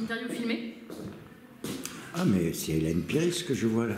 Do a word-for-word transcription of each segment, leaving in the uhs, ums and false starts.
interview filmée. Ah, mais c'est Hélène Piris que je vois là.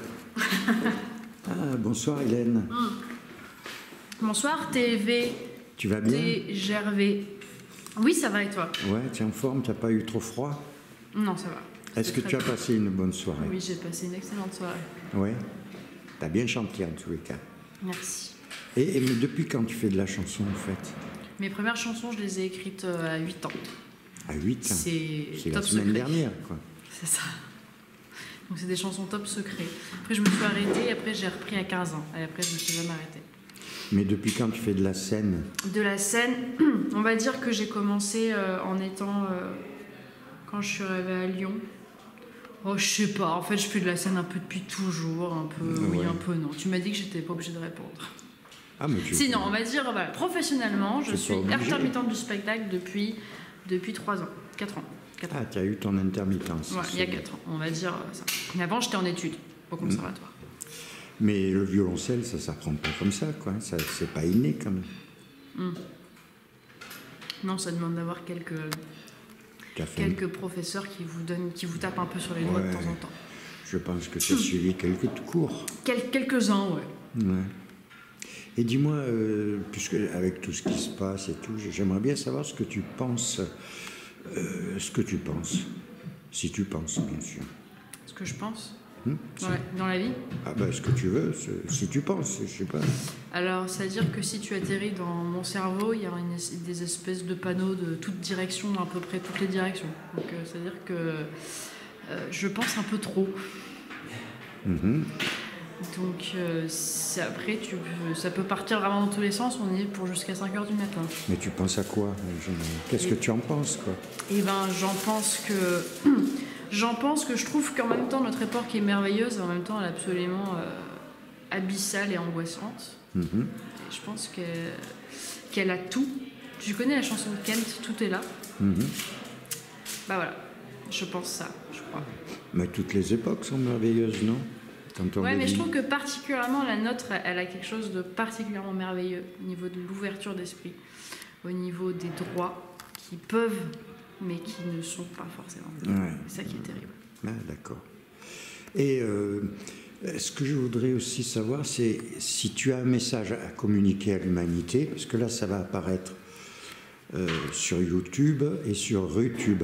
Ah, bonsoir Hélène. Mmh. Bonsoir T V. Tu vas bien? T Gervais. Oui, ça va et toi? Ouais, tu es en forme, t'as pas eu trop froid? Non, ça va. Est-ce que tu as passé une bonne soirée? Oui, j'ai passé une excellente soirée. Ouais. T'as bien chanté en tous les cas. Merci. Et, et mais depuis quand tu fais de la chanson en fait? Mes premières chansons, je les ai écrites à huit ans. À huit ans? C'est la top semaine secret. dernière, quoi. C'est ça. Donc c'est des chansons top secret. Après, je me suis arrêtée, après j'ai repris à quinze ans. Et après, je me suis jamais arrêtée. Mais depuis quand tu fais de la scène? De la scène, on va dire que j'ai commencé euh, en étant... Euh, quand je suis arrivée à Lyon. Oh, je sais pas. En fait, je fais de la scène un peu depuis toujours. Un peu oui, ouais. un peu non. Tu m'as dit que j'étais pas obligée de répondre. Ah, mais tu... Sinon, on va dire, voilà, professionnellement, je suis intermittente du spectacle depuis, depuis trois ans. quatre ans. quatre ans. Ah, tu as eu ton intermittence. Ouais, il y a quatre ans, on va dire ça. Mais avant, j'étais en études au conservatoire. Mais le violoncelle, ça s'apprend pas comme ça, quoi. Ça, c'est pas inné, quand même. Mmh. Non, ça demande d'avoir quelques, quelques professeurs qui vous, donnent, qui vous tapent un peu sur les doigts ouais. de temps en temps. Je pense que tu as suivi quelques cours. Quel, quelques-uns, ouais. Ouais. Et dis-moi, euh, puisque avec tout ce qui se passe et tout, j'aimerais bien savoir ce que tu penses, euh, ce que tu penses, si tu penses, bien sûr. Ce que je pense hum, dans, la, dans la vie. Ah ben, ce que tu veux, si tu penses, je sais pas. Alors, c'est-à-dire que si tu atterris dans mon cerveau, il y a une, des espèces de panneaux de toutes directions, à peu près toutes les directions. Donc, euh, c'est-à-dire que euh, je pense un peu trop. Mmh. Donc euh, après, tu, ça peut partir vraiment dans tous les sens, on y est pour jusqu'à cinq heures du matin. Mais tu penses à quoi? Qu'est-ce que tu en penses, quoi? Eh ben, j'en pense que... j'en pense que je trouve qu'en même temps, notre époque est merveilleuse, et en même temps, elle est absolument euh, abyssale et angoissante. Mmh. Et je pense qu'elle, qu'elle a tout. Tu connais la chanson de Kent, Tout est là? Mmh. Bah voilà, je pense ça, je crois. Mais toutes les époques sont merveilleuses, non? Ouais, mais dit... je trouve que particulièrement la nôtre, elle a quelque chose de particulièrement merveilleux au niveau de l'ouverture d'esprit, au niveau des droits qui peuvent, mais qui ne sont pas forcément. Ouais. C'est ça qui est terrible. Ah, d'accord. Et euh, ce que je voudrais aussi savoir, c'est si tu as un message à communiquer à l'humanité, parce que là, ça va apparaître euh, sur YouTube et sur RuTube.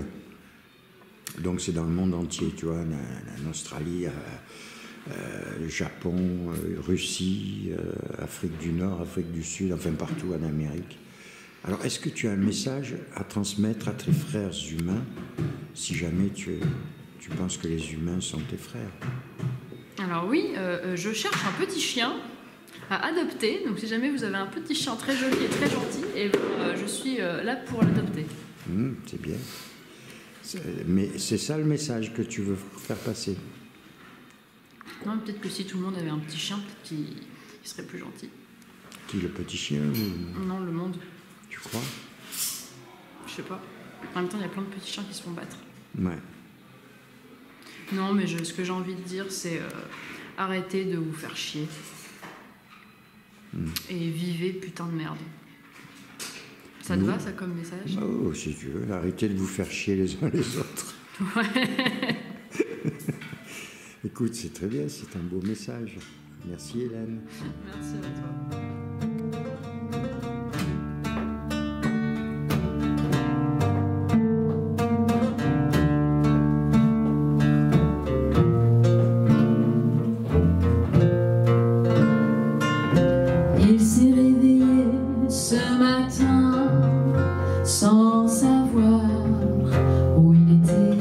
Donc c'est dans le monde entier, tu vois, en, en Australie, à, Euh, Japon, euh, Russie, euh, Afrique du Nord, Afrique du Sud, enfin partout en Amérique. Alors, est-ce que tu as un message à transmettre à tes frères humains, si jamais tu, tu penses que les humains sont tes frères? Alors oui, euh, je cherche un petit chien à adopter. Donc si jamais vous avez un petit chien très joli et très gentil, et euh, je suis euh, là pour l'adopter. Mmh, c'est bien. C'est, mais c'est ça le message que tu veux faire passer? Non, peut-être que si tout le monde avait un petit chien, peut-être qu'il serait plus gentil. Qui, le petit chien ou... Non, le monde. Tu crois? Je sais pas. En même temps, il y a plein de petits chiens qui se font battre. Ouais. Non, mais je, ce que j'ai envie de dire, c'est euh, arrêtez de vous faire chier. Mmh. Et vivez putain de merde. Ça te Nous... va, ça, comme message? Oh, si tu veux, arrêtez de vous faire chier les uns les autres. Ouais. Écoute, c'est très bien, c'est un beau message. Merci Hélène. Merci à toi. Il s'est réveillé ce matin sans savoir où il était.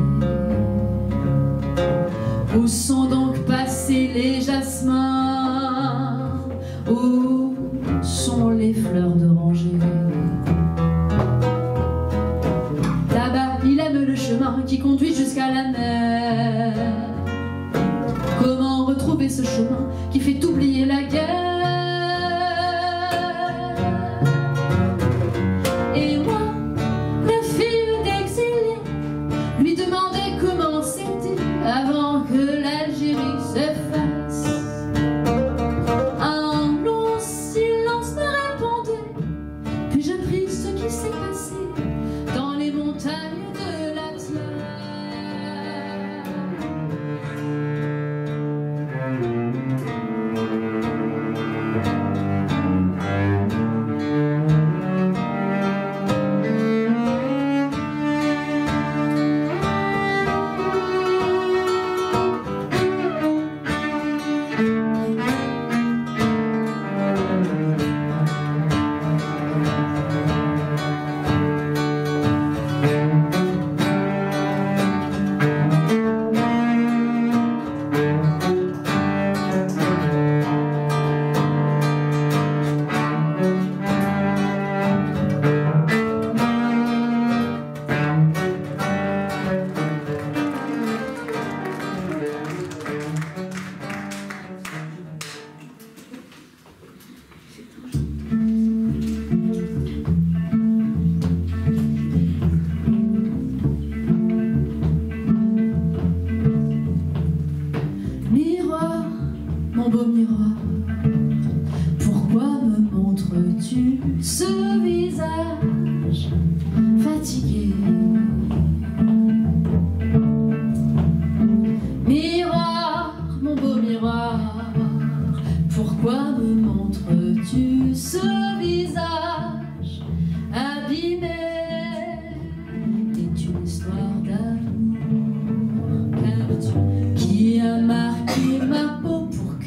Où sont donc passés les jasmins? Où sont les fleurs d'oranger? Là-bas, il aime le chemin qui conduit jusqu'à la mer. Comment retrouver ce chemin qui fait oublier la guerre? Et moi, la fille d'exilé, lui demandais comment c'était avant que l'Algérie s'efface. Un long silence me répondait, puis j'appris ce qui s'est passé dans les montagnes de l'Atlas.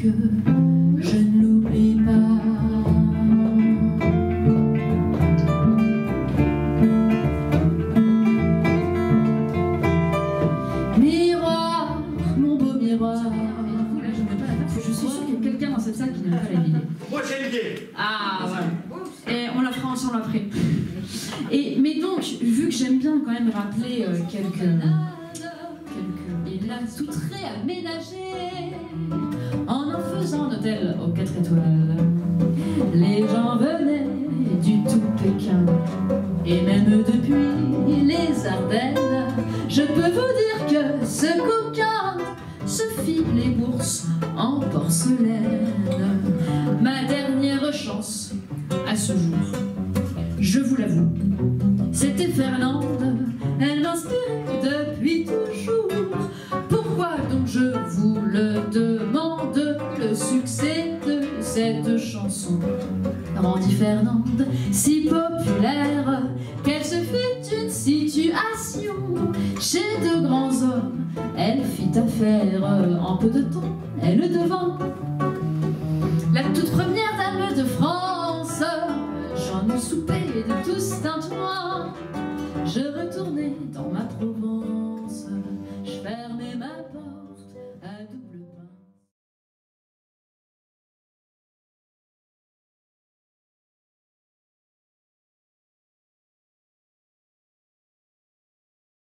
que je ne l'oublie pas. Miroir, mon beau miroir. Je suis sûre qu'il y a quelqu'un dans cette salle qui n'a pas la vidéo. Moi j'ai l'idée. Ah voilà. Et on la fera ensemble après. Et, mais donc, vu que j'aime bien quand même rappeler euh, quelques, quelques... Et là, tout très aménagé, en en faisant un hôtel aux quatre étoiles. Les gens venaient du tout Pékin, et même depuis les Ardennes. Je peux vous dire que ce coquin se fit les bourses en porcelaine. Ma dernière chance à ce jour, je vous l'avoue, c'était Fernande. Elle m'inspirait depuis toujours. Pourquoi donc je vous le demande? Le succès de cette chanson rendit Fernande si populaire qu'elle se fit une situation chez de grands hommes. Elle fit affaire en peu de temps, elle devint la toute première dame de France. J'en ai soupé de tous tintouins. Je retournais dans ma Provence.